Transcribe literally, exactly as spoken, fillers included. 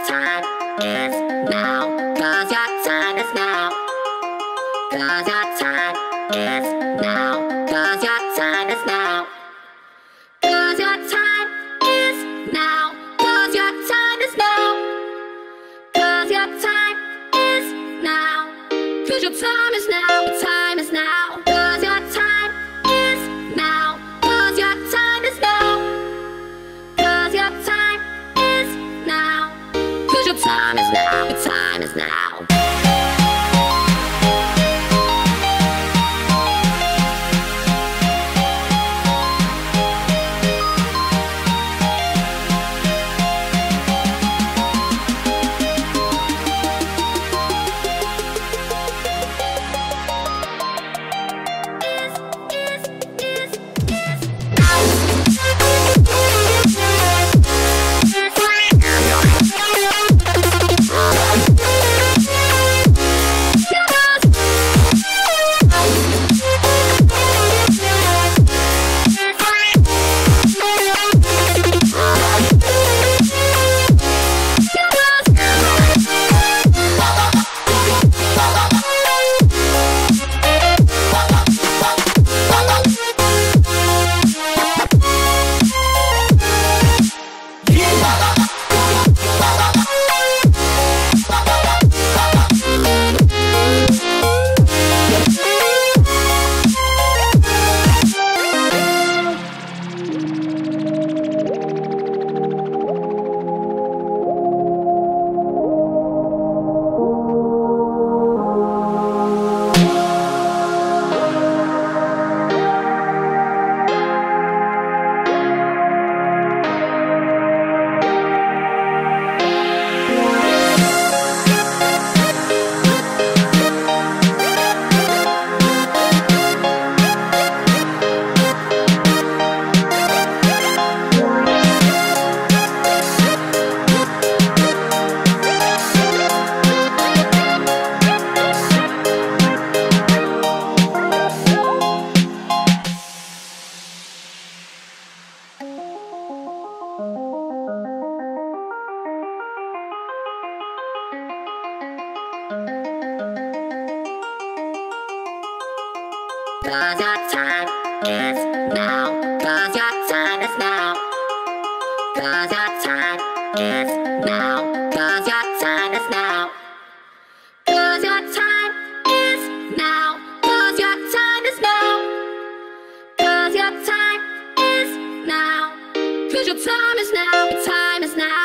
time is now. Cause your time is now. Cause your time is now. Cause your time is now. Cause your time is now. Cause your time is now. Cause your time is now. Cause your time is now. Your time is now. Cause your time is now. Cause your time is now. Cause your time is now. Cause your time is now. Your time is now. Cause your time is now. Cause your time is now. Cause your time is now. Cause your time is now. Cause your time is now. Cause your time is now. Cause your time is now. Cause your time is now. Your time is now.